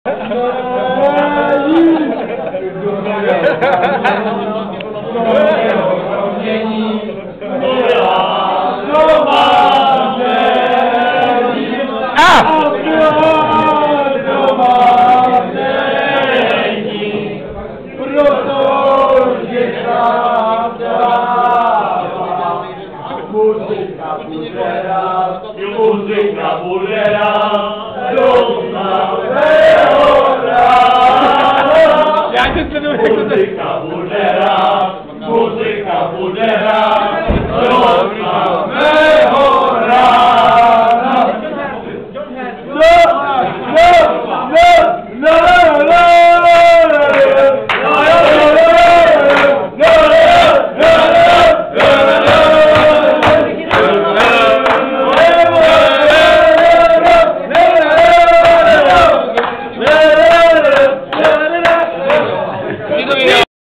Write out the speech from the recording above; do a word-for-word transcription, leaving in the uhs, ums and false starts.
Muzyka burera, do samego rana. Já tě sleduju, jak to Muzyka